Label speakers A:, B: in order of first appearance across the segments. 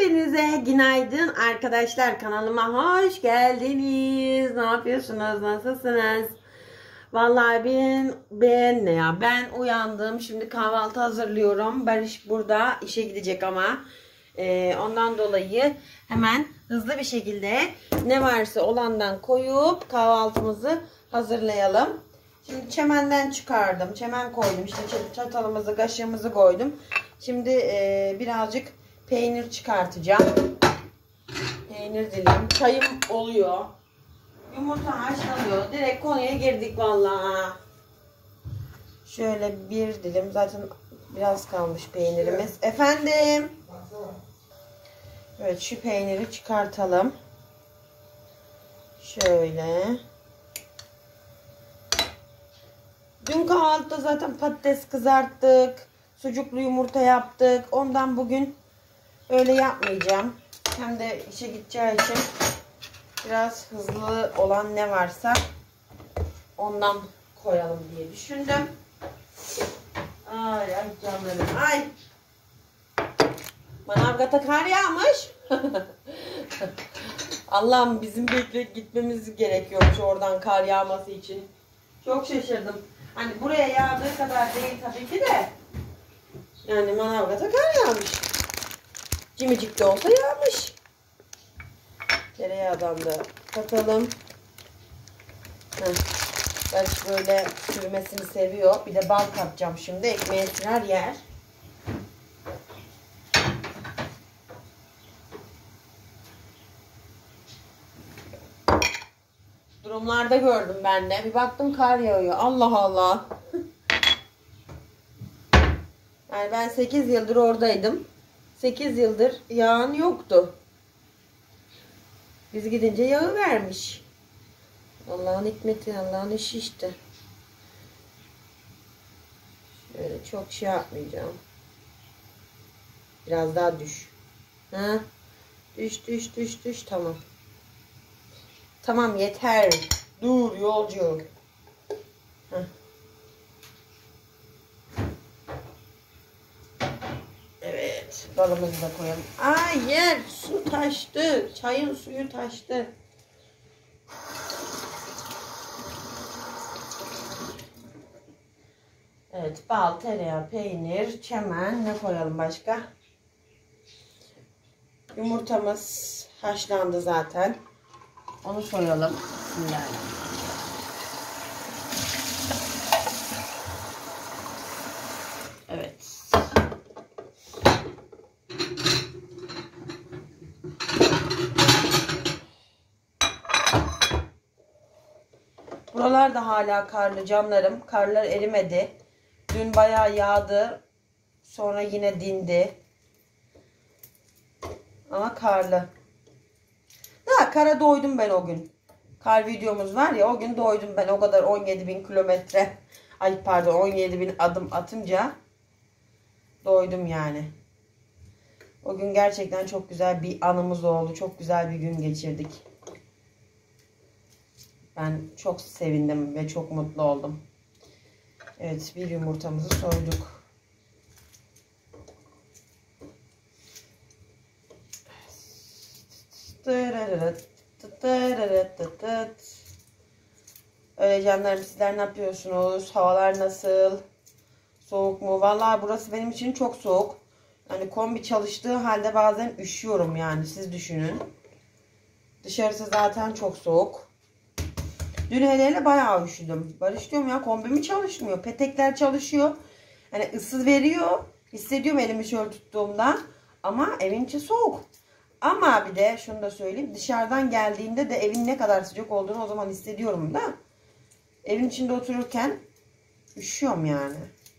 A: Hepinize günaydın arkadaşlar, kanalıma hoş geldiniz. Ne yapıyorsunuz, nasılsınız? Vallahi ben uyandım, şimdi kahvaltı hazırlıyorum. Barış burada işe gidecek ama ondan dolayı hemen hızlı bir şekilde ne varsa olandan koyup kahvaltımızı hazırlayalım. Şimdi çemenden çıkardım, çemen koydum, işte çatalımızı, kaşığımızı koydum. Şimdi birazcık peynir çıkartacağım. Peynir dilim. Çayım oluyor. Yumurta haşlanıyor. Direkt konuya girdik vallahi. Şöyle bir dilim. Zaten biraz kalmış peynirimiz. Efendim. Evet, şu peyniri çıkartalım. Şöyle. Dün kahvaltıda zaten patates kızarttık. Sucuklu yumurta yaptık. Ondan bugün öyle yapmayacağım. Hem de işe gideceği için biraz hızlı olan ne varsa ondan koyalım diye düşündüm. Ay canlarım. Ay. Manavgat'a kar yağmış. Allah'ım, bizim bekleyip gitmemiz gerekiyormuş oradan kar yağması için. Çok şaşırdım. Hani buraya yağdığı kadar değil tabii ki de. Yani Manavgat'a kar yağmış. Cimicik de olsa yağmış. Tereyağdan da katalım. Barış böyle sürmesini seviyor. Bir de bal katacağım şimdi. Ekmeğe sürer yer. Durumlarda gördüm ben de. Bir baktım kar yağıyor. Allah Allah. Yani ben 8 yıldır oradaydım. 8 yıldır yağan yoktu. Biz gidince yağı vermiş. Allah'ın hikmeti, Allah'ın işi işte. Şöyle çok şey yapmayacağım. Biraz daha düş. Ha? Düş. Tamam. Tamam, yeter. Dur yolcu. Heh. Evet. Balımızı da koyalım. Hayır. Su taştı. Çayın suyu taştı. Evet. Bal, tereyağı, peynir, çemen. Ne koyalım başka? Yumurtamız haşlandı zaten. Onu soyalım. Bismillahirrahmanirrahim. Evet. Buralar da hala karlı canlarım. Karlar erimedi. Dün bayağı yağdı. Sonra yine dindi. Ama karlı. Ha, kara doydum ben o gün. Kar videomuz var ya, o gün doydum ben. O kadar 17.000 kilometre. Ay pardon, 17.000 adım atınca doydum yani. O gün gerçekten çok güzel bir anımız oldu. Çok güzel bir gün geçirdik. Ben çok sevindim ve çok mutlu oldum. Evet, bir yumurtamızı soyduk. Öyle canlarım, sizler ne yapıyorsunuz? Havalar nasıl? Soğuk mu? Vallahi burası benim için çok soğuk. Yani kombi çalıştığı halde bazen üşüyorum yani, siz düşünün. Dışarısı zaten çok soğuk. Dün hele bayağı üşüdüm. Barış diyorum ya, kombi mi çalışmıyor? Petekler çalışıyor. Hani ısı veriyor. Hissediyorum elimi şöyle tuttuğumda. Ama evin içi soğuk. Ama bir de şunu da söyleyeyim. Dışarıdan geldiğimde de evin ne kadar sıcak olduğunu o zaman hissediyorum da. Evin içinde otururken üşüyorum yani.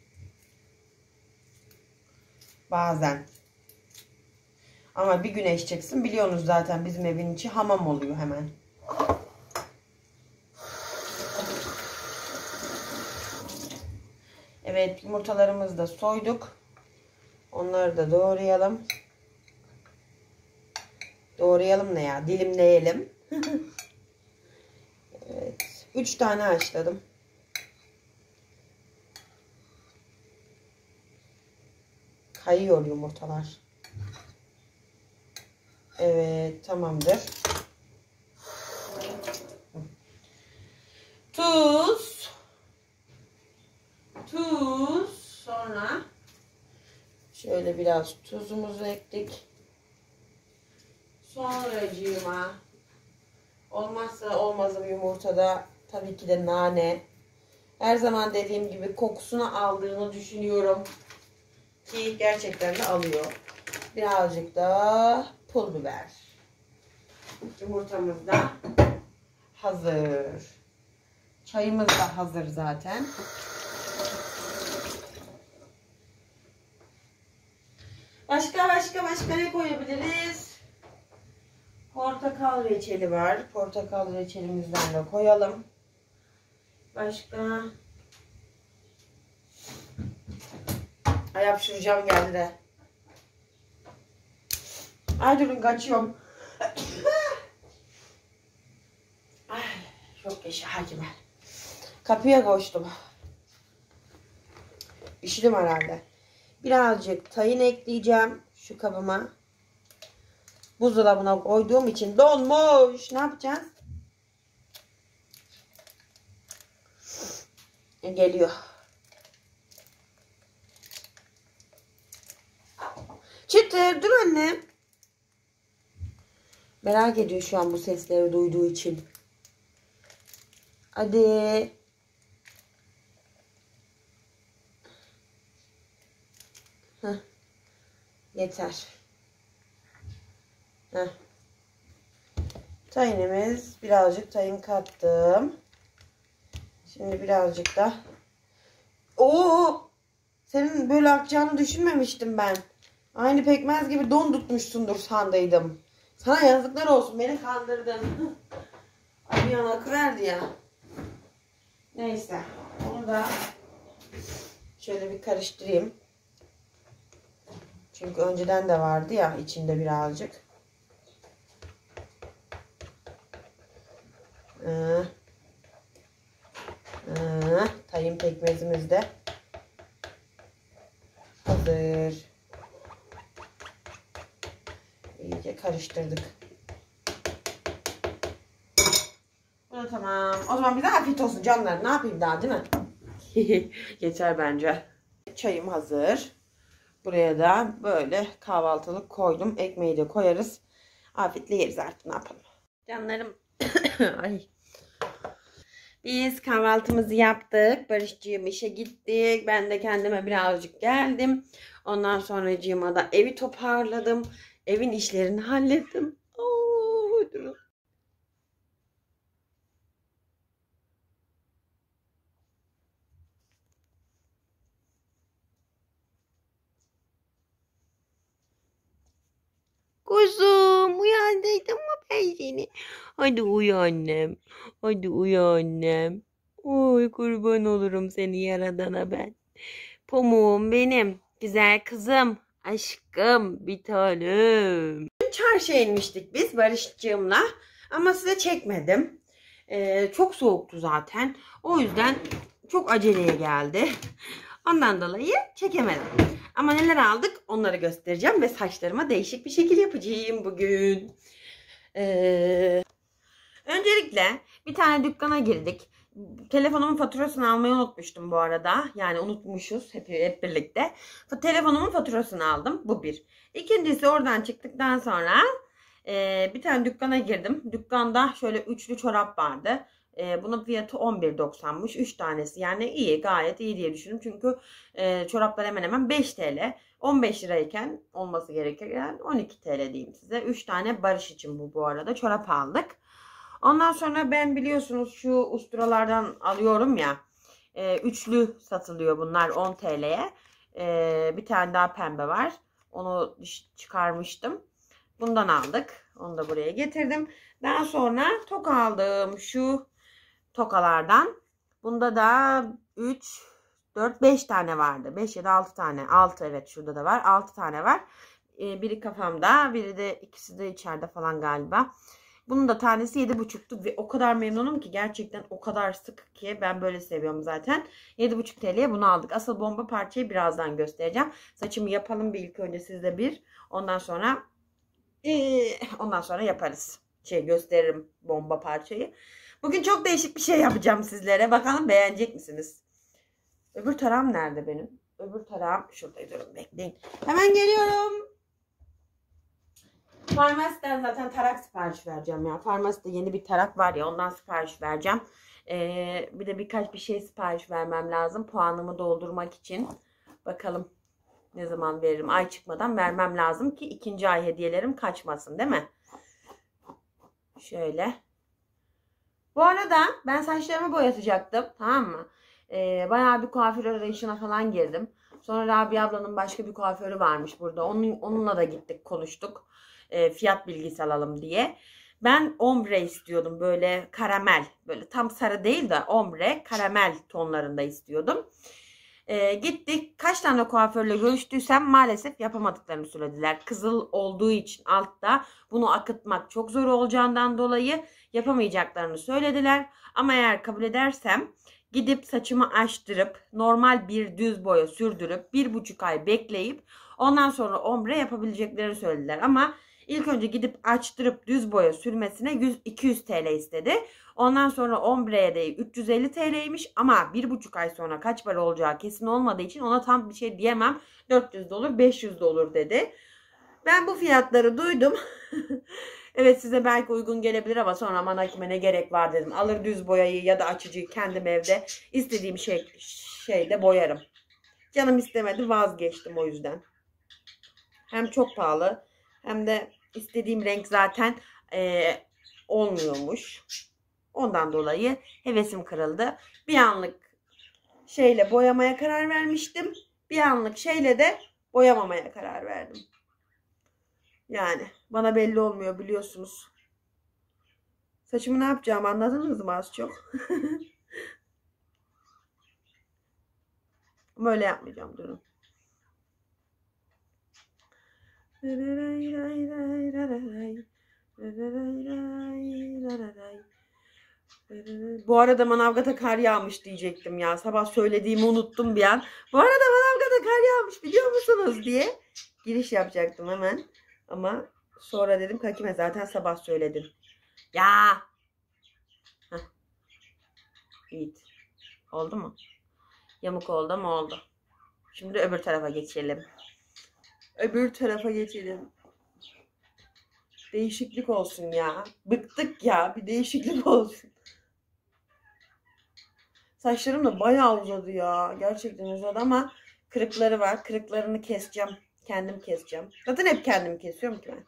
A: Bazen. Ama bir güneş çıksın, biliyorsunuz zaten bizim evin içi hamam oluyor hemen. Evet, yumurtalarımızı da soyduk. Onları da doğrayalım. Doğrayalım ne ya? Dilimleyelim. Evet. 3 tane haşladım. Kayıyor yumurtalar. Evet, tamamdır. Tuz. Sonra şöyle biraz tuzumuzu ekledik. Sonracığıma olmazsa olmazım yumurtada tabii ki de nane. Her zaman dediğim gibi kokusunu aldığını düşünüyorum. Ki gerçekten de alıyor. Birazcık da pul biber. Yumurtamız da hazır. Çayımız da hazır zaten. Başka ne koyabiliriz? Portakal reçeli var. Portakal reçelimizden de koyalım. Başka? Ay, hapşuracağım geldi de. Ay durun, kaçıyorum. Ay, çok yaşa hakime. Kapıya koştum. Üşüdüm herhalde. Birazcık tahin ekleyeceğim şu kabıma. Buzdolabına koyduğum için donmuş. Ne yapacağız? Geliyor. Çıtır, dur anne. Merak ediyor şu an bu sesleri duyduğu için. Hadi. Heh. Yeter. Heh. Tahinimiz, birazcık tahin kattım. Şimdi birazcık da. Oo! Senin böyle akacağını düşünmemiştim ben. Aynı pekmez gibi don tutmuşsundur sandıydım. Sana yazıklar olsun, beni kandırdın. Ay, bir an akıverdi ya. Neyse, onu da şöyle bir karıştırayım. Çünkü önceden de vardı ya içinde birazcık. Tahin pekmezimiz de hazır. İyice karıştırdık. Bu da tamam. O zaman bize afiyet olsun canlar. Ne yapayım daha, değil mi? Yeter bence. Çayım hazır. Buraya da böyle kahvaltılık koydum. Ekmeği de koyarız. Afiyetle yeriz artık, ne yapalım. Canlarım. Ay. Biz kahvaltımızı yaptık. Barışcığım işe gitti. Ben de kendime birazcık geldim. Ondan sonracığıma da evi toparladım. Evin işlerini hallettim. Durun. Kuzum, uyandırdım mı ben seni? Hadi uyu annem. Hadi uyu annem. Oy, kurban olurum seni yaradana ben. Pamuğum benim. Güzel kızım. Aşkım. Bir tanem. Çarşıya inmiştik biz Barış'cığımla. Ama size çekmedim. Çok soğuktu zaten. O yüzden çok aceleye geldi. Ondan dolayı çekemedim. Ama neler aldık onları göstereceğim. Ve saçlarıma değişik bir şekil yapacağım bugün. Öncelikle bir tane dükkana girdik. Telefonumun faturasını almayı unutmuştum bu arada. Yani unutmuşuz hep birlikte. Telefonumun faturasını aldım. Bu bir. İkincisi, oradan çıktıktan sonra bir tane dükkana girdim. Dükkanda şöyle üçlü çorap vardı. Bunun fiyatı 11.90'mış. 3 tanesi. Yani iyi, gayet iyi diye düşündüm. Çünkü çoraplar hemen hemen 5 TL. 15 lirayken olması gereken 12 TL diyeyim size. 3 tane Barış için bu arada çorap aldık. Ondan sonra ben biliyorsunuz şu usturalardan alıyorum ya. Üçlü satılıyor bunlar 10 TL'ye. Bir tane daha pembe var. Onu çıkarmıştım. Bundan aldık. Onu da buraya getirdim. Daha sonra toka aldım. Şu tokalardan. Bunda da 3, 4, 5 tane vardı. 5 ya da 6 tane. 6, evet, şurada da var. 6 tane var. Biri kafamda. Biri de, ikisi de içeride falan galiba. Bunun da tanesi 7,5'tu ve o kadar memnunum ki, gerçekten o kadar sık ki, ben böyle seviyorum zaten. 7,5 TL'ye bunu aldık. Asıl bomba parçayı birazdan göstereceğim. Saçımı yapalım bir ilk önce sizle bir. Ondan sonra Ondan sonra yaparız. Gösteririm bomba parçayı. Bugün çok değişik bir şey yapacağım sizlere. Bakalım beğenecek misiniz? Öbür tarağım nerede benim? Öbür tarağım şurada, durun bekleyin. Hemen geliyorum. Farmasiden zaten tarak sipariş vereceğim ya. Farmaside yeni bir tarak var ya, ondan sipariş vereceğim. Bir de birkaç bir şey sipariş vermem lazım. Puanımı doldurmak için. Bakalım ne zaman veririm. Ay çıkmadan vermem lazım ki ikinci ay hediyelerim kaçmasın, değil mi? Şöyle. Bu arada ben saçlarımı boyatacaktım. Tamam mı? Bayağı bir kuaför arayışına falan girdim. Sonra Rabia ablanın başka bir kuaförü varmış burada. Onunla da gittik, konuştuk. Fiyat bilgisi alalım diye. Ben ombre istiyordum. Böyle karamel. Böyle tam sarı değil de ombre karamel tonlarında istiyordum. Gittik. Kaç tane kuaförle görüştüysem maalesef yapamadıklarını söylediler. Kızıl olduğu için altta bunu akıtmak çok zor olacağından dolayı yapamayacaklarını söylediler. Ama eğer kabul edersem gidip saçımı açtırıp normal bir düz boya sürdürüp 1,5 ay bekleyip ondan sonra ombre yapabileceklerini söylediler. Ama ilk önce gidip açtırıp düz boya sürmesine 100-200 TL istedi. Ondan sonra ombreye de 350 TL'ymiş ama 1,5 ay sonra kaç para olacağı kesin olmadığı için ona tam bir şey diyemem. 400 de olur, 500 de olur dedi. Ben bu fiyatları duydum. Evet, size belki uygun gelebilir ama sonra aman hakime ne gerek var dedim. Alır düz boyayı ya da açıcıyı kendim evde istediğim şeyde boyarım. Canım istemedi, vazgeçtim o yüzden. Hem çok pahalı hem de istediğim renk zaten olmuyormuş. Ondan dolayı hevesim kırıldı. Bir anlık şeyle boyamaya karar vermiştim. Bir anlık şeyle de boyamamaya karar verdim. Yani bana belli olmuyor biliyorsunuz. Saçımı ne yapacağım anladınız mı az çok? Ama öyle yapmayacağım, durun. Bu arada Manavgat'a kar yağmış diyecektim ya. Sabah söylediğimi unuttum bir an. Bu arada Manavgat'a kar yağmış biliyor musunuz diye giriş yapacaktım hemen. Ama sonra dedim Kakime zaten sabah söyledim. Ya. Heh. İyi. Oldu mu? Yamuk oldu mu? Oldu. Şimdi öbür tarafa geçelim. Öbür tarafa geçelim. Değişiklik olsun ya. Bıktık ya. Bir değişiklik olsun. Saçlarım da bayağı uzadı ya. Gerçekten uzadı ama kırıkları var. Kırıklarını keseceğim. Kendim keseceğim. Zaten hep kendim kesiyorum ki ben.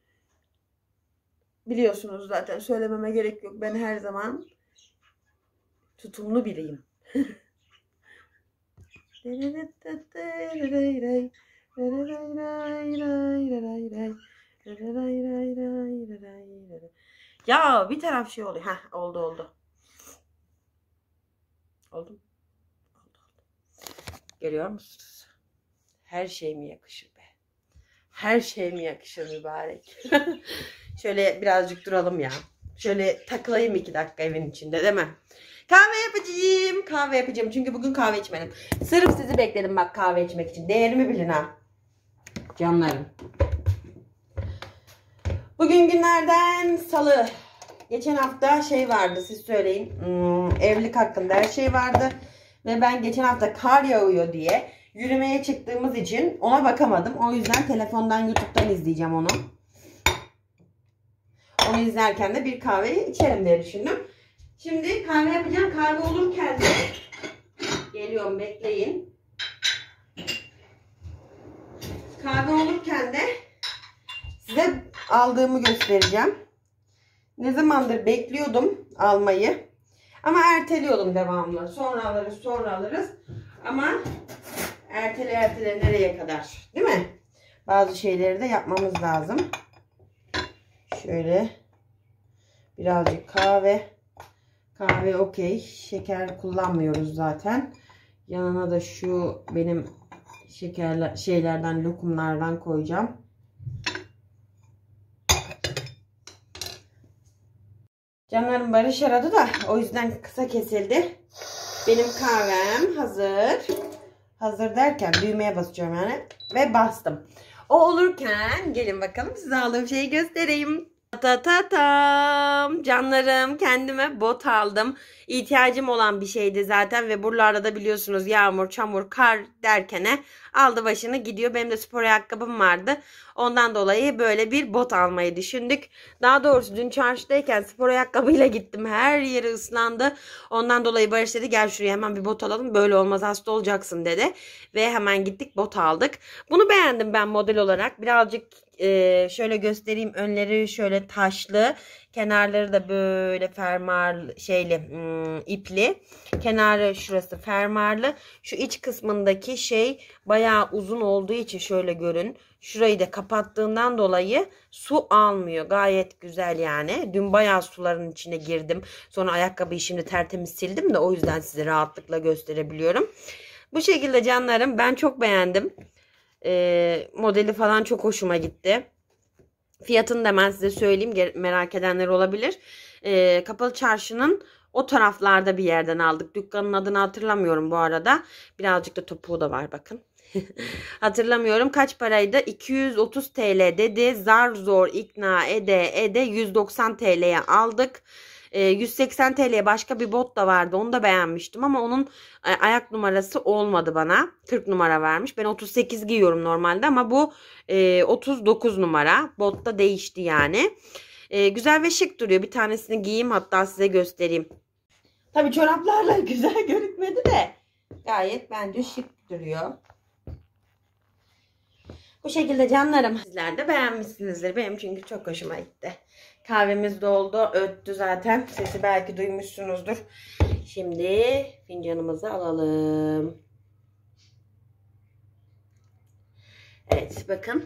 A: Biliyorsunuz zaten. Söylememe gerek yok. Ben her zaman tutumlu biriyim. Ya bir taraf şey oluyor. Heh, oldu. Oldu. Oldu. Görüyor musunuz? Her şey mi yakışır be? Her şey mi yakışır mübarek? Şöyle birazcık duralım ya. Şöyle takılayım 2 dakika evin içinde, değil mi? Kahve yapacağım. Kahve yapacağım. Çünkü bugün kahve içmedim. Sırf sizi bekledim bak kahve içmek için. Değerimi bilin ha. Canlarım. Bugün günlerden salı. Geçen hafta şey vardı, siz söyleyin. Evlilik hakkında her şey vardı. Ve ben geçen hafta kar yağıyor diye yürümeye çıktığımız için ona bakamadım. O yüzden telefondan, YouTube'dan izleyeceğim onu. Onu izlerken de bir kahveyi içerim diye düşündüm. Şimdi kahve yapacağım. Kahve olurken de geliyorum, bekleyin. Kahve olurken de size aldığımı göstereceğim. Ne zamandır bekliyordum almayı. Ama erteliyordum devamlı. Sonra alırız. Ama ertele nereye kadar? Değil mi? Bazı şeyleri de yapmamız lazım. Şöyle birazcık kahve. Kahve okey. Şeker kullanmıyoruz zaten. Yanına da şu benim şeylerden, lokumlardan koyacağım. Canlarım Barış aradı da o yüzden kısa kesildi. Benim kahvem hazır. Hazır derken düğmeye basacağım yani. Ve bastım. O olurken gelin bakalım size aldığım şeyi göstereyim. Ta ta tam canlarım, kendime bot aldım. İhtiyacım olan bir şeydi zaten ve buralarda da biliyorsunuz yağmur, çamur, kar derkene aldı başını gidiyor. Benim de spor ayakkabım vardı. Ondan dolayı böyle bir bot almayı düşündük. Daha doğrusu dün çarşıdayken spor ayakkabıyla gittim. Her yeri ıslandı. Ondan dolayı Barış dedi gel şuraya hemen bir bot alalım. Böyle olmaz, hasta olacaksın dedi. Ve hemen gittik bot aldık. Bunu beğendim ben model olarak. Birazcık şöyle göstereyim, önleri şöyle taşlı, kenarları da böyle fermuarlı ipli, kenarı şurası fermuarlı. Şu iç kısmındaki şey bayağı uzun olduğu için şöyle görün, şurayı da kapattığından dolayı su almıyor, gayet güzel yani. Dün bayağı suların içine girdim, sonra ayakkabıyı şimdi tertemiz sildim de o yüzden size rahatlıkla gösterebiliyorum. Bu şekilde canlarım, ben çok beğendim. Modeli falan çok hoşuma gitti. Fiyatını da ben size söyleyeyim, merak edenler olabilir. Kapalı Çarşı'nın o taraflarda bir yerden aldık. Dükkanın adını hatırlamıyorum bu arada. Birazcık da topuğu da var bakın. Hatırlamıyorum kaç paraydı. 230 TL dedi. Zar zor ikna ede 190 TL'ye aldık. 180 TL'ye başka bir bot da vardı. Onu da beğenmiştim ama onun ayak numarası olmadı bana. 40 numara vermiş. Ben 38 giyiyorum normalde ama bu 39 numara. Bot da değişti yani. Güzel ve şık duruyor. Bir tanesini giyeyim, hatta size göstereyim. Tabii çoraplarla güzel görünmedi de gayet bence şık duruyor. Bu şekilde canlarım. Sizler de beğenmişsinizdir. Benim çünkü çok hoşuma gitti. Kahvemiz doldu. Öttü zaten. Sesi belki duymuşsunuzdur. Şimdi fincanımızı alalım. Evet bakın.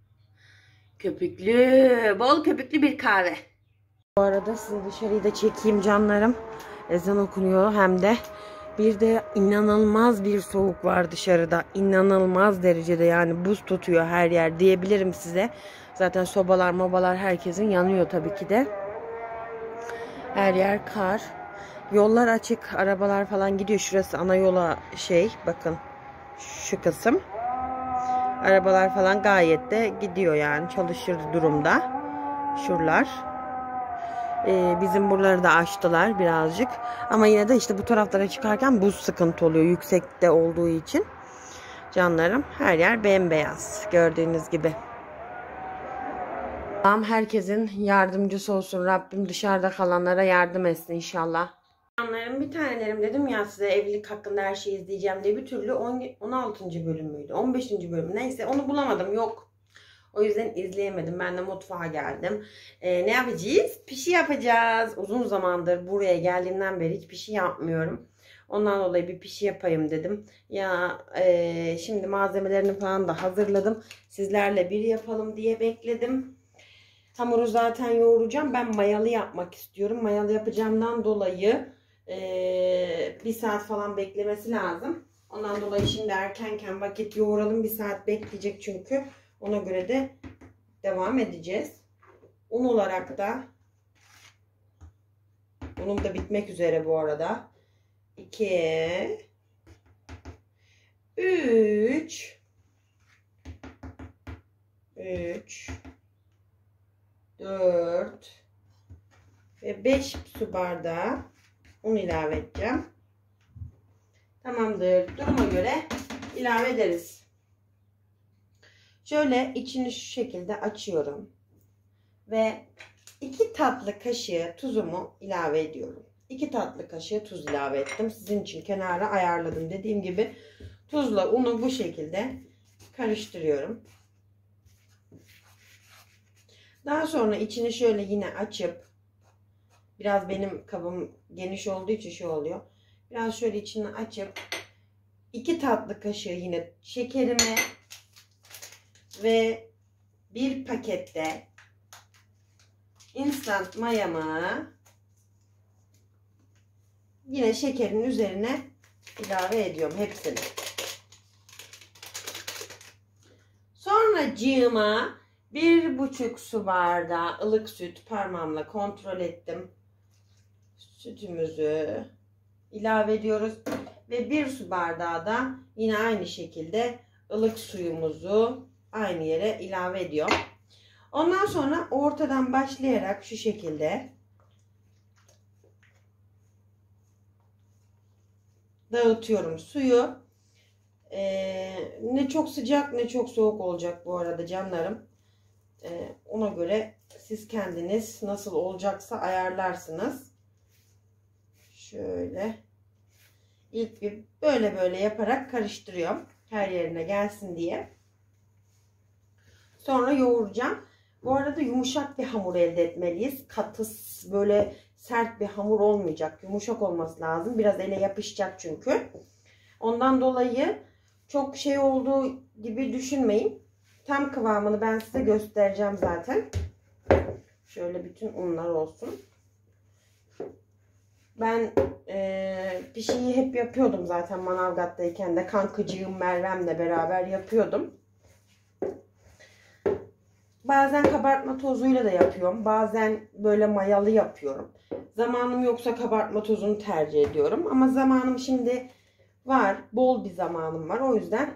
A: Köpüklü. Bol köpüklü bir kahve. Bu arada size dışarıyı da çekeyim canlarım. Ezan okunuyor hem de. Bir de inanılmaz bir soğuk var dışarıda. İnanılmaz derecede, yani buz tutuyor her yer diyebilirim size. Zaten sobalar mobalar herkesin yanıyor tabii ki de. Her yer kar. Yollar açık. Arabalar falan gidiyor. Şurası ana yola bakın. Şu kısım. Arabalar falan gayet de gidiyor yani. Çalışır durumda. Şuralar. Bizim buraları da açtılar birazcık. Ama yine de işte bu taraflara çıkarken buz sıkıntı oluyor. Yüksekte olduğu için. Canlarım, her yer bembeyaz. Gördüğünüz gibi. Allah'ım herkesin yardımcısı olsun. Rabbim dışarıda kalanlara yardım etsin inşallah. Canlarım, bir tanelerim dedim ya size, evlilik hakkında her şeyi izleyeceğim diye, bir türlü 16. bölüm müydü? 15. bölüm neyse, onu bulamadım, yok. O yüzden izleyemedim. Ben de mutfağa geldim. Ne yapacağız? Pişi yapacağız. Uzun zamandır buraya geldiğimden beri hiç pişi yapmıyorum. Ondan dolayı bir pişi yapayım dedim. Ya şimdi malzemelerini falan da hazırladım. Sizlerle bir yapalım diye bekledim. Hamuru zaten yoğuracağım. Ben mayalı yapmak istiyorum. Mayalı yapacağımdan dolayı bir saat falan beklemesi lazım. Ondan dolayı şimdi erkenken vakit yoğuralım. Bir saat bekleyecek çünkü. Ona göre de devam edeceğiz. Un olarak da unum da bitmek üzere bu arada. 2 3 4 ve 5 su bardağı un ilave edeceğim. Tamamdır. Duruma göre ilave ederiz. Şöyle içini şu şekilde açıyorum. Ve 2 tatlı kaşığı tuzumu ilave ediyorum. 2 tatlı kaşığı tuz ilave ettim. Sizin için kenara ayarladım. Dediğim gibi tuzla unu bu şekilde karıştırıyorum. Daha sonra içini şöyle yine açıp, biraz benim kabım geniş olduğu için şey oluyor. Biraz şöyle içini açıp 2 tatlı kaşığı yine şekerimi ve bir pakette instant mayamı yine şekerin üzerine ilave ediyorum hepsini. Sonracığıma 1,5 su bardağı ılık süt, parmağımla kontrol ettim. Sütümüzü ilave ediyoruz ve 1 su bardağı da yine aynı şekilde ılık suyumuzu aynı yere ilave ediyorum. Ondan sonra ortadan başlayarak şu şekilde dağıtıyorum suyu. Ne çok sıcak ne çok soğuk olacak bu arada canlarım. Ona göre siz kendiniz nasıl olacaksa ayarlarsınız. Şöyle ilk bir böyle yaparak karıştırıyorum. Her yerine gelsin diye. Sonra yoğuracağım. Bu arada yumuşak bir hamur elde etmeliyiz. Katı böyle sert bir hamur olmayacak. Yumuşak olması lazım. Biraz ele yapışacak çünkü. Ondan dolayı çok şey olduğu gibi düşünmeyin. Tam kıvamını ben size göstereceğim zaten. Şöyle bütün unlar olsun. Ben pişiyi hep yapıyordum zaten Manavgat'tayken de. Kankıcığım Mervem'le beraber yapıyordum. Bazen kabartma tozuyla da yapıyorum. Bazen böyle mayalı yapıyorum. Zamanım yoksa kabartma tozunu tercih ediyorum. Ama zamanım şimdi var. Bol bir zamanım var. O yüzden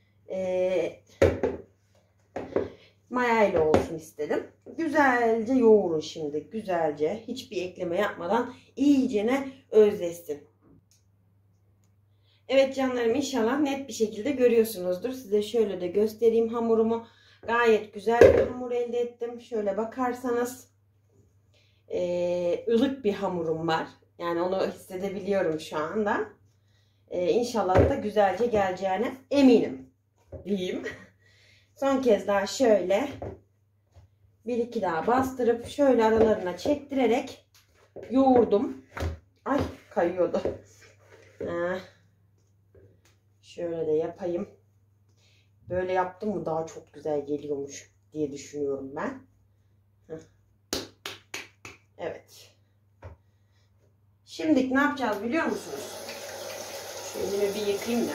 A: mayayla olsun istedim. Güzelce yoğurun şimdi. Güzelce. Hiçbir ekleme yapmadan iyicene özleşsin. Evet canlarım, inşallah net bir şekilde görüyorsunuzdur. Size şöyle de göstereyim hamurumu. Gayet güzel bir hamur elde ettim. Şöyle bakarsanız ılık bir hamurum var. Yani onu hissedebiliyorum şu anda. İnşallah da güzelce geleceğine eminim diyeyim. Son kez daha şöyle bir iki daha bastırıp şöyle aralarına çektirerek yoğurdum. Ay kayıyordu. Şöyle de yapayım. Böyle yaptım mı daha çok güzel geliyormuş diye düşünüyorum ben. Evet. Şimdi ne yapacağız biliyor musunuz? Şöyle bir yıkayayım da.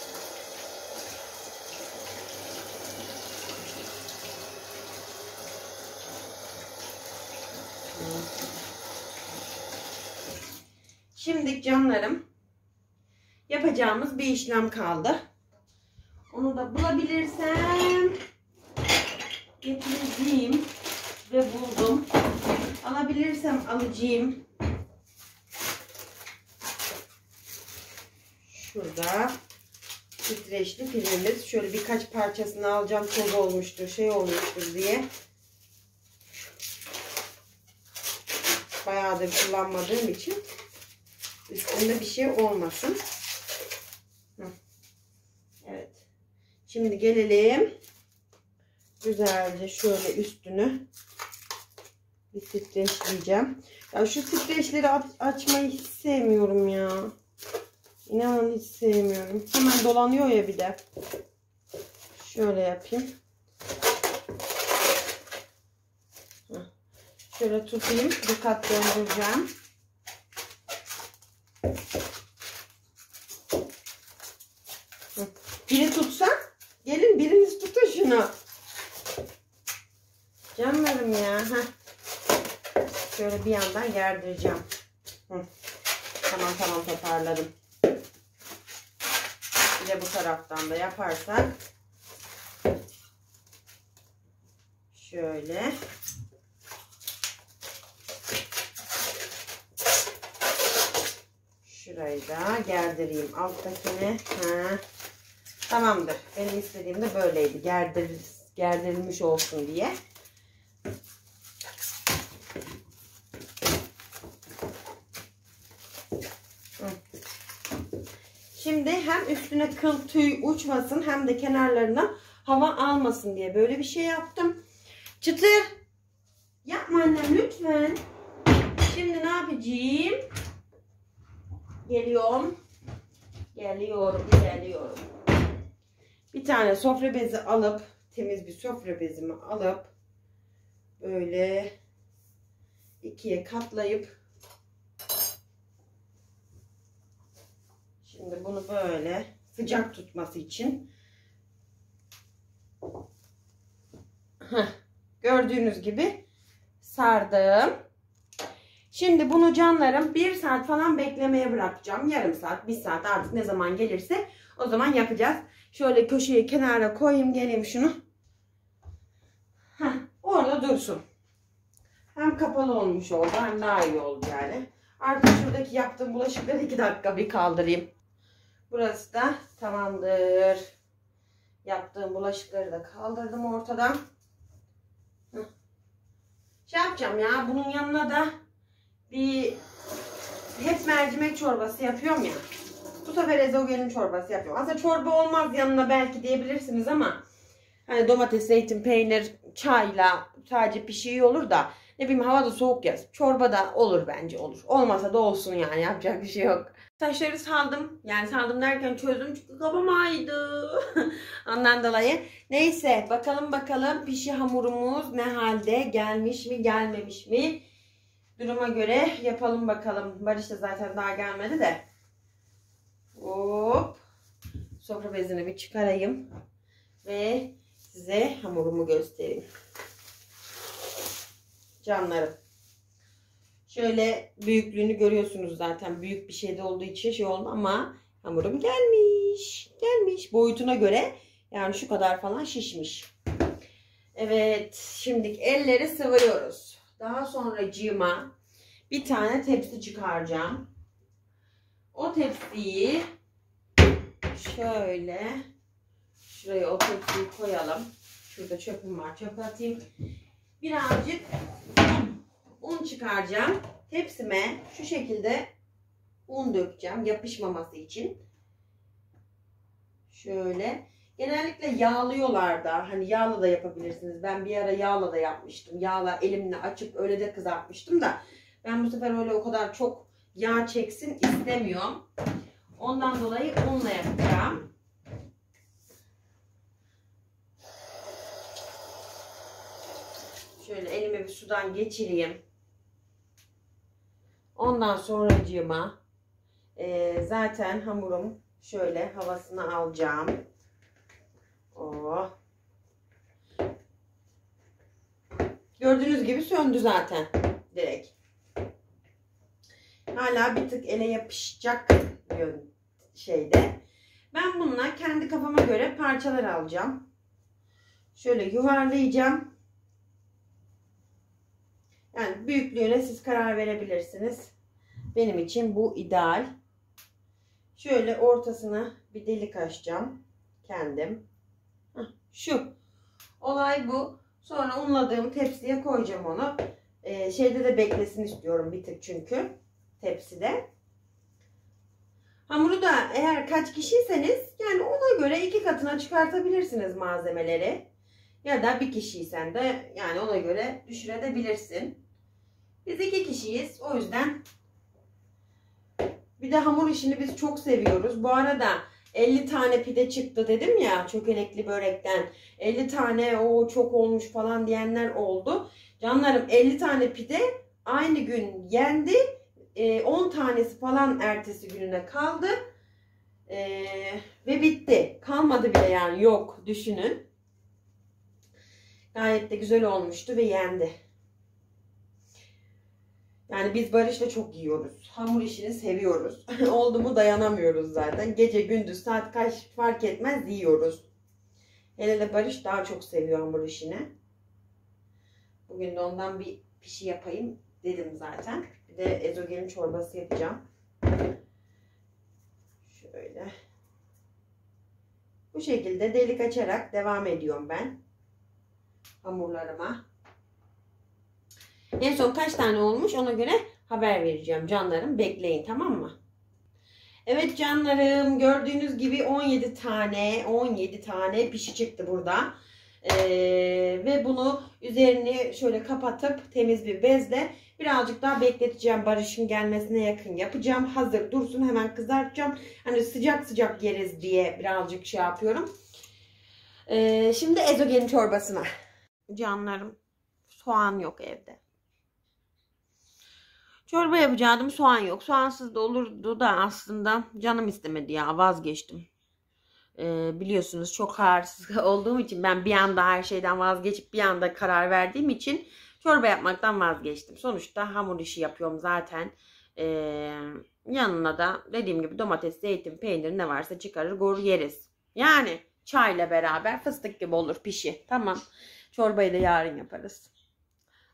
A: Şimdi canlarım, yapacağımız bir işlem kaldı. Onu da bulabilirsem getireceğim ve buldum. Alabilirsem alacağım. Şurada streçli filmimiz. Şöyle birkaç parçasını alacağım. Toz olmuştur, şey olmuştur diye. Bayağıdır kullanmadığım için üstünde bir şey olmasın. Evet. Şimdi gelelim. Güzelce şöyle üstünü bir streçleyeceğim. Ya şu streçleri açmayı hiç sevmiyorum ya. İnanın hiç sevmiyorum. Hemen dolanıyor ya bir de. Şöyle yapayım. Şöyle tutayım. Bir kat döndüreceğim. Biri tutsa. Gelin biriniz tutun şunu. Canlarım ya. Şöyle bir yandan gerdireceğim. Tamam toparladım. Bir de bu taraftan da yaparsak. Şöyle. Şurayı da gerdireyim alttakini. Tamamdır. Benim istediğim de böyleydi. Gerdirilmiş olsun diye. Şimdi hem üstüne kıl tüy uçmasın hem de kenarlarına hava almasın diye böyle bir şey yaptım. Çıtır. Yapma annem lütfen. Şimdi ne yapacağım? Geliyorum. Bir tane sofra bezi alıp, temiz bir sofra bezimi alıp böyle ikiye katlayıp şimdi bunu böyle sıcak tutması için gördüğünüz gibi sardım. Şimdi bunu canlarım 1 saat falan beklemeye bırakacağım. Yarım saat, 1 saat artık ne zaman gelirse o zaman yapacağız. Şöyle köşeye kenara koyayım geleyim şunu. dursun. Hem kapalı olmuş oldu hem daha iyi oldu yani. Artık şuradaki yaptığım bulaşıkları 2 dakika bir kaldırayım. Burası da tamamdır. Yaptığım bulaşıkları da kaldırdım ortadan. Şey yapacağım ya, bunun yanına da hep mercimek çorbası yapıyorum ya. Bu sefer ezogelin çorbası yapıyorum. Aslında çorba olmaz yanına belki diyebilirsiniz ama hani domates, zeytin, peynir, çayla sadece pişiği olur da ne bileyim hava da soğuk ya. Çorba da olur bence olur. Olmasa da olsun yani, yapacak bir şey yok. Saçları saldım. Yani saldım derken çözdüm çünkü kafam ağrıdı. Ondan dolayı. Neyse bakalım pişi hamurumuz ne halde, gelmiş mi gelmemiş mi? Duruma göre yapalım bakalım. Barış da zaten daha gelmedi de. Hop. Sofra bezini bir çıkarayım. Ve size hamurumu göstereyim. Canlarım. Şöyle büyüklüğünü görüyorsunuz zaten. Büyük bir şeyde olduğu için şey oldu ama hamurum gelmiş. Gelmiş. Boyutuna göre yani şu kadar falan şişmiş. Evet. Şimdi elleri sıvıyoruz. Daha sonracığıma bir tane tepsi çıkaracağım. O tepsiyi şöyle şuraya o tepsiyi koyalım. Şurada çöpüm var. Çöpe atayım. Birazcık un çıkaracağım. Tepsime şu şekilde un dökeceğim yapışmaması için. Şöyle. Genellikle yağlıyorlar da. Hani yağla da yapabilirsiniz. Ben bir ara yağla da yapmıştım. Yağla elimle açıp öyle de kızartmıştım da. Ben bu sefer öyle o kadar çok yağ çeksin istemiyorum. Ondan dolayı unla yapacağım. Şöyle elime bir sudan geçireyim. Ondan sonracığıma zaten hamurum şöyle havasını alacağım. Oh. Gördüğünüz gibi söndü zaten direkt. Hala bir tık ele yapışacak şeyde. Ben bununla kendi kafama göre parçalar alacağım. Şöyle yuvarlayacağım. Yani büyüklüğüne siz karar verebilirsiniz. Benim için bu ideal. Şöyle ortasına bir delik açacağım. Kendim. Şu. Olay bu. Sonra unladığım tepsiye koyacağım onu. Şeyde de beklesin istiyorum bir tık çünkü. Tepside. Hamuru da eğer kaç kişiyseniz yani ona göre 2 katına çıkartabilirsiniz malzemeleri. Ya da bir kişiysen de yani ona göre düşürebilirsin. Biz 2 kişiyiz. O yüzden bir de hamur işini biz çok seviyoruz. Bu arada 50 tane pide çıktı dedim ya çökelekli börekten. 50 tane o çok olmuş falan diyenler oldu. Canlarım 50 tane pide aynı gün yendi. 10 tanesi falan ertesi gününe kaldı. Ve bitti. Kalmadı bile yani yok düşünün. Gayet de güzel olmuştu ve yendi. Yani biz Barış'la çok yiyoruz. Hamur işini seviyoruz. Oldu mu dayanamıyoruz zaten. Gece gündüz saat kaç fark etmez yiyoruz. Hele de Barış daha çok seviyor hamur işini. Bugün de ondan bir pişi yapayım dedim zaten. Bir de ezogelin çorbası yapacağım. Şöyle. Bu şekilde delik açarak devam ediyorum ben. Hamurlarıma. En son kaç tane olmuş ona göre haber vereceğim canlarım. Bekleyin tamam mı? Evet canlarım gördüğünüz gibi 17 tane pişi çıktı burada. Ve bunu üzerini şöyle kapatıp temiz bir bezle birazcık daha bekleteceğim. Barış'ın gelmesine yakın yapacağım. Hazır dursun hemen kızartacağım. Hani sıcak sıcak yeriz diye birazcık şey yapıyorum. Şimdi ezogelin çorbasına. Canlarım soğan yok evde. Çorba yapacaktım soğan yok. Soğansız da olurdu da aslında canım istemedi ya vazgeçtim. Biliyorsunuz çok kararsız olduğum için ben bir anda her şeyden vazgeçip bir anda karar verdiğim için çorba yapmaktan vazgeçtim. Sonuçta hamur işi yapıyorum zaten. Yanına da dediğim gibi domates, zeytin, peynir ne varsa çıkarır gor yeriz. Yani çayla beraber fıstık gibi olur pişi. Tamam. Çorbayı da yarın yaparız.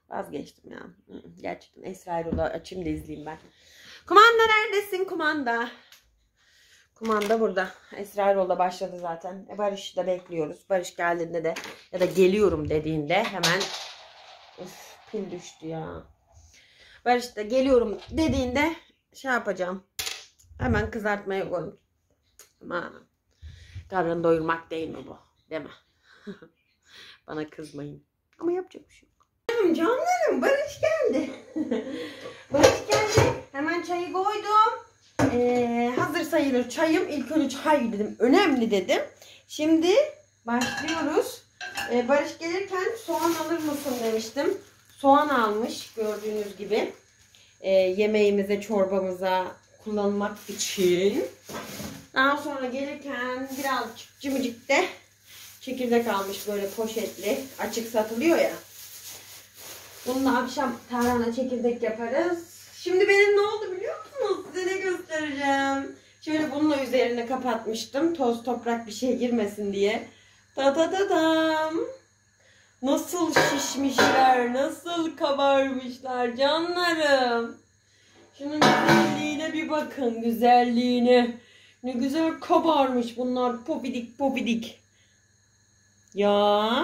A: Vazgeçtim ya. Gerçekten Esra Erol'u açayım da izleyeyim ben. Kumanda neredesin kumanda? Kumanda burada. Esra Erol'da başladı zaten. Barış'ı da bekliyoruz. Barış geldiğinde de ya da geliyorum dediğinde hemen pil düştü ya. Barış da geliyorum dediğinde şey yapacağım. Hemen kızartmaya koyayım. Ama karnını doyurmak değil mi bu? Değil mi? Bana kızmayın. Ama yapacak bir şey yok. Canlarım Barış geldi. Barış geldi. Hemen çayı koydum. Hazır sayılır çayım. İlk önce çay dedim. Önemli dedim. Şimdi başlıyoruz. Barış gelirken soğan alır mısın demiştim. Soğan almış gördüğünüz gibi. Yemeğimize, çorbamıza kullanmak için. Daha sonra gelirken birazcık cimcik de çekirdek almış böyle poşetli. Açık satılıyor ya. Bununla akşam tarhana çekirdek yaparız. Şimdi benim ne oldu biliyor musunuz? Size ne göstereceğim. Şöyle bununla üzerine kapatmıştım. Toz toprak bir şey girmesin diye. Ta ta ta tam. Nasıl şişmişler, nasıl kabarmışlar canlarım. Şunun güzelliğine bir bakın, güzelliğine. Ne güzel kabarmış bunlar, popidik popidik. Ya.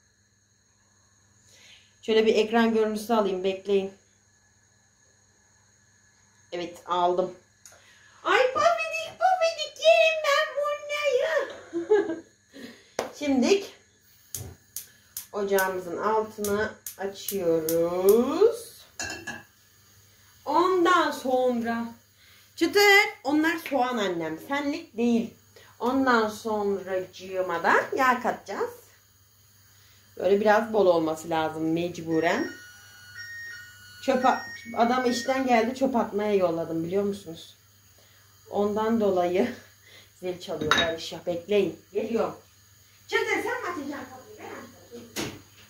A: Şöyle bir ekran görüntüsü alayım, bekleyin. Evet, aldım. Ay popidik popidik yerim ben bunları. Şimdi ocağımızın altını açıyoruz. Ondan sonra çıtır, onlar soğan annem, senlik değil. Ondan sonracığıma da yağ katacağız. Böyle biraz bol olması lazım mecburen. Adam işten geldi, çöp atmaya yolladım biliyor musunuz? Ondan dolayı zil çalıyor Barış ya, bekleyin. Geliyorum. Çıtır sen mi açacaksın kapıyı? Ben açacağım.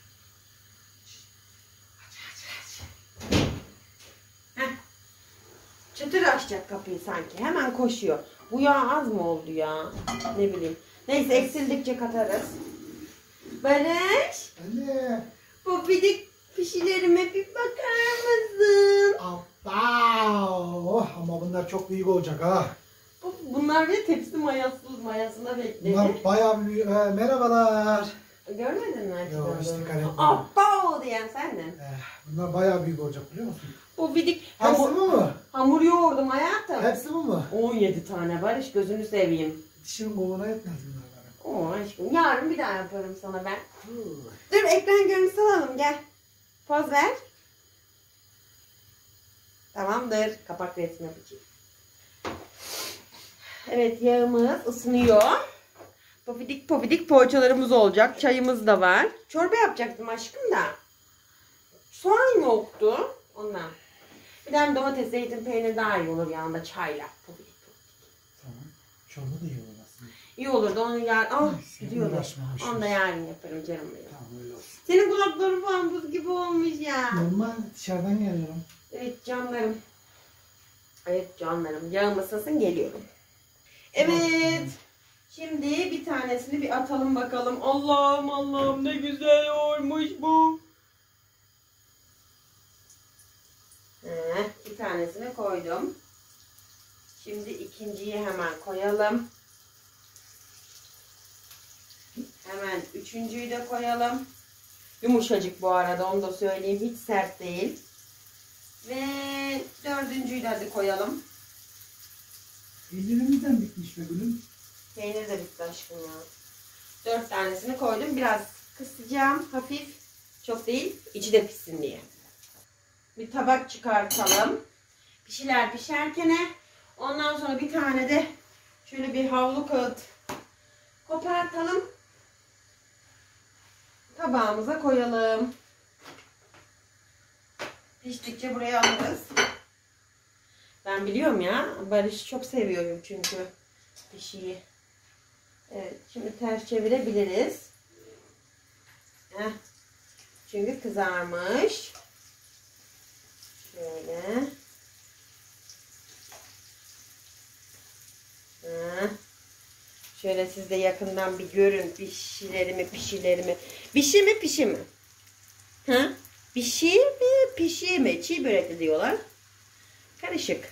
A: Çıtır açacak kapıyı sanki. Hemen koşuyor. Bu yağ az mı oldu ya? Ne bileyim. Neyse eksildikçe katarız. Barış.
B: Anne.
A: Popidik pişilerime bir bakar mısın?
B: Abba. Ama bunlar çok büyük olacak ha.
A: Bunlar bir tepsi mayasında bekliyor.
B: Bunlar bayağı büyük. Merhabalar.
A: Görmedin mi?
B: Yok işte karakter.
A: Abba diyen sendin.
B: Bunlar bayağı büyük olacak biliyor musun?
A: Popidik.
B: Hepsi bu mu?
A: Hamur yoğurdum hayatım.
B: Hepsi bu mu?
A: 17 tane Barış, gözünü seveyim.
B: Dişimin koluna yetmez bunlar bana.
A: Oo aşkım, yarın bir daha yaparım sana ben. Dur ekran görüntüsü alalım, gel. Poz ver. Tamamdır. Kapak resmi yapacağım. Evet, yağımız ısınıyor. Pofidik pofidik poğaçalarımız olacak. Çayımız da var. Çorba yapacaktım aşkım da. Soğan yoktu ondan. Bir tane domates, zeytin, peynir daha iyi olur yanında çayla. Pofidik pofidik.
B: Tamam. Çorba da iyi olur aslında.
A: İyi olurdu onu yarın. Gidiyordu.
B: Uğraşmamışız.
A: Onu da yarın yaparım canım benim.
B: Tamam öyle olsun.
A: Senin kulakların falan buz gibi olmuş ya.
B: Normal dışarıdan geliyorum.
A: Evet canlarım. Evet canlarım. Yağım ısınsın, geliyorum. Evet. Şimdi bir tanesini bir atalım bakalım. Allah'ım Allah'ım ne güzel olmuş bu. Bir tanesini koydum. Şimdi ikinciyi hemen koyalım. Hemen üçüncüyü de koyalım. Yumuşacık bu arada, onu da söyleyeyim. Hiç sert değil. Ve dördüncüyü de hadi koyalım.
B: Peynirimizden bitmiş be gülüm.
A: Peynir de bitti aşkım ya. 4 tanesini koydum. Biraz kısacağım. Hafif. Çok değil. İçi de pişsin diye. Bir tabak çıkartalım. Bir şeyler pişerken ondan sonra bir tane de şöyle bir havlu kağıt kopartalım. Tabağımıza koyalım. Piştikçe buraya alırız. Ben biliyorum ya. Barış'ı çok seviyorum çünkü pişiyi. Evet. Şimdi ters çevirebiliriz. Çünkü kızarmış. Şöyle. Şöyle siz de yakından bir görün pişilerimi. Pişi mi pişi mi? Ha? Pişi mi pişi mi? Çiğ börek de diyorlar. Karışık.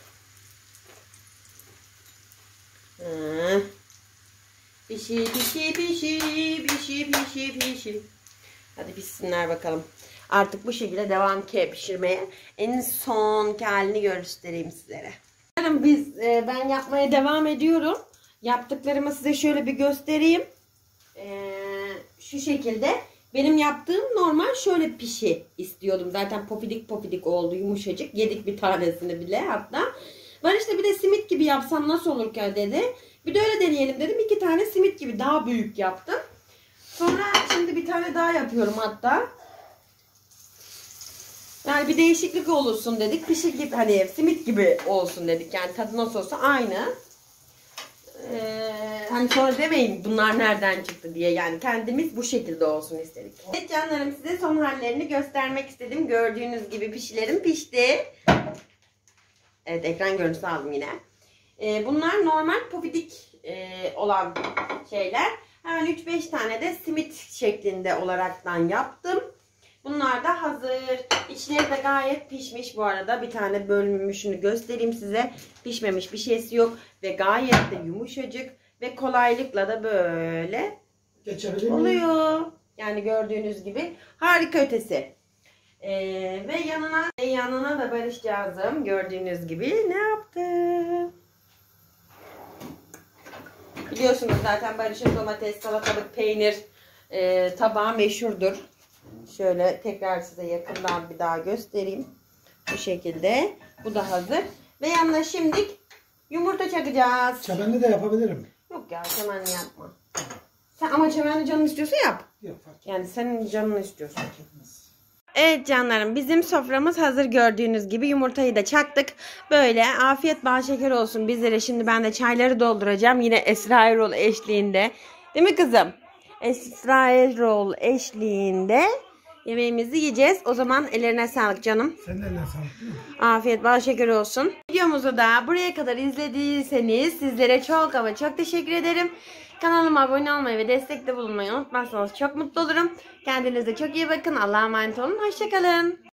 A: Pişi pişi pişi pişi pişi pişi. Hadi pişsinler bakalım. Artık bu şekilde devam ki pişirmeye. En son halini göstereyim sizlere. Ben yapmaya devam ediyorum. Yaptıklarımı size şöyle bir göstereyim. Şu şekilde. Benim yaptığım normal şöyle pişi istiyordum. Zaten pofidik pofidik oldu, yumuşacık. Yedik bir tanesini bile hatta. Ben işte bir de simit gibi yapsam nasıl olur ki dedi. Bir de öyle deneyelim dedim. 2 tane simit gibi daha büyük yaptım. Sonra şimdi bir tane daha yapıyorum hatta. Yani bir değişiklik olursun dedik. Pişi gibi, hani simit gibi olsun dedik. Yani tadı nasıl olsa aynı. Hani sonra demeyin bunlar nereden çıktı diye. Yani kendimiz bu şekilde olsun istedik. Evet canlarım, size son hallerini göstermek istedim. Gördüğünüz gibi pişilerim pişti. Evet, ekran görüntüsü aldım yine. Bunlar normal pofidik olan şeyler. Hemen 3-5 tane de simit şeklinde olaraktan yaptım. Bunlar da hazır. İçleri de gayet pişmiş bu arada. Bir tane bölünmüşünü göstereyim size. Pişmemiş bir şeysi yok. Ve gayet de yumuşacık. Ve kolaylıkla da böyle oluyor. Yani gördüğünüz gibi harika ötesi. Ve yanına da Barışcağızım gördüğünüz gibi ne yaptı? Biliyorsunuz zaten Barış'ın domates, salatalık, peynir tabağı meşhurdur. Şöyle tekrar size yakından bir daha göstereyim. Bu şekilde. Bu da hazır. Ve yanına şimdilik yumurta çakacağız.
B: Çemenli de yapabilirim.
A: Yok ya, çemenli yapma. Ama çemenli canın istiyorsa yap.
B: Yok,
A: yani senin canını istiyorsun. Evet canlarım, bizim soframız hazır gördüğünüz gibi. Yumurtayı da çaktık. Böyle afiyet bal şeker olsun bizlere. Şimdi ben de çayları dolduracağım. Yine Esra Erol eşliğinde. Değil mi kızım? Esra Erol eşliğinde yemeğimizi yiyeceğiz. O zaman ellerine sağlık canım.
B: Senin eline sağlık.
A: Afiyet bal şeker olsun. Videomuzu da buraya kadar izlediyseniz sizlere çok ama çok teşekkür ederim. Kanalıma abone olmayı ve destekte bulunmayı unutmazsanız çok mutlu olurum. Kendinize çok iyi bakın. Allah'a emanet olun. Hoşçakalın.